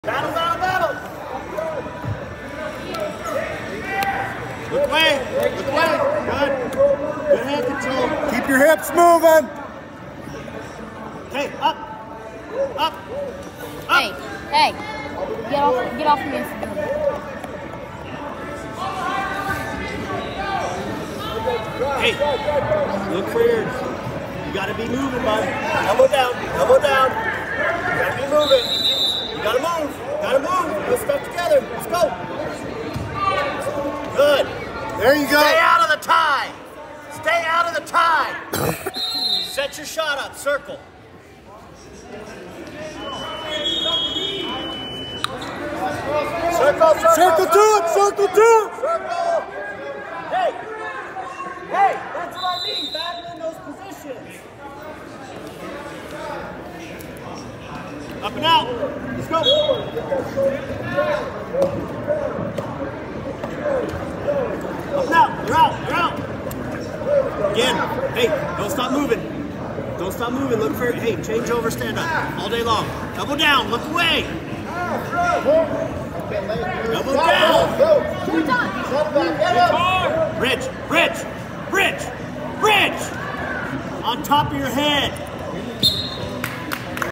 Battle, battle, battle! Look away! Look away! Good. Good hand control. Keep your hips moving! Okay, up! Up! Up! Hey, hey! Get off me. Hey! Look for your... You gotta be moving, bud. Elbow down, elbow down. You gotta be moving. You gotta move. Gotta move. Let's stuff together. Let's go. Good. There you go. Stay out of the tie. Stay out of the tie. Set your shot up. Circle. Circle, circle. Circle to it. Circle to it. Circle. Hey. Hey, that's what I mean. Battle in those positions. Up and out. Let's go. Up and out. You're out. You're out. Again. Hey, don't stop moving. Don't stop moving. Look for, hey, change over, stand up. All day long. Elbow down. Look away. Elbow down. Bridge. Bridge. Bridge. Bridge. On top of your head.